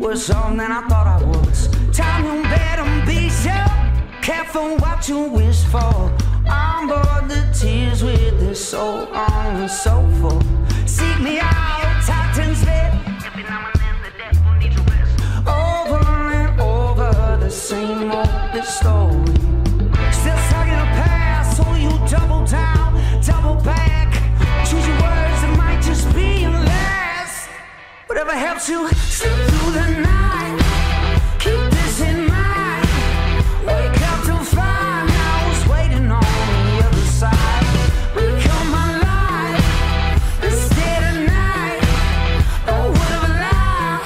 worse off than I thought I was. Time you better be so careful what you wish for. On board the tears with this so on and so forth. Seek me out, Titan's bed. Every now and then the devil needs a rest. Over and over the same old story. Still stuck in the past, so you double down, double back. Choose your words, it might just be your last. Whatever helps you slip through the night. Keep this in mind. Wake up to find I was waiting on the other side. Become alive instead of night. Oh, what of a lie.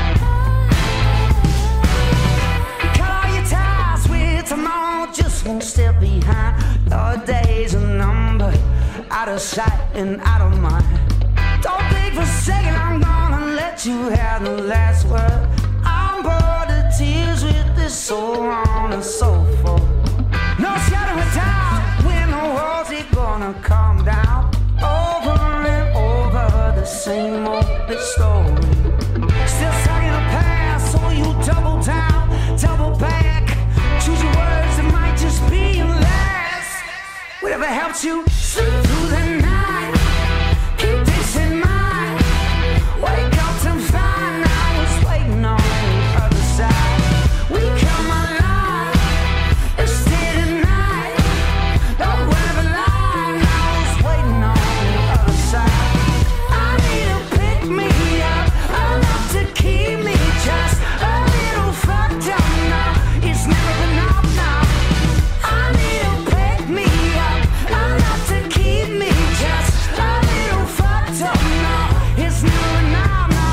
Cut all your ties with tomorrow, just one step behind. Your days are numbered, out of sight and out of mind. Don't think for a second I'm gonna let you have the last word. I'm bored of tears with this so on and so forth. No shadow of doubt when the walls are gonna come down. Over and over the same old story. Still stuck in the past, so you double down, double back. Choose your words, it might just be your last. Whatever helps you slip through the night. Keep this in mind. Wake up to find I was waiting on the other side. We come alive instead of night. Don't ever lie, I was waiting on the other side. I need to pick me up, enough to keep me just a little fucked up now. It's never enough now. I need to pick me up, enough to keep me just a little fucked up now. It's never enough now.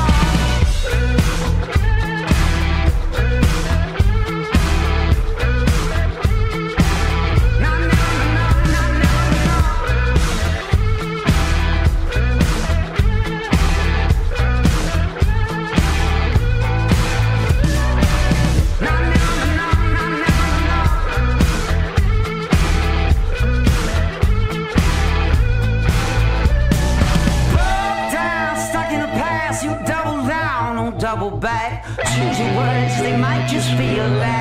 Stuck in the past, you double down, don't double back. Choose your words, they might just be your last.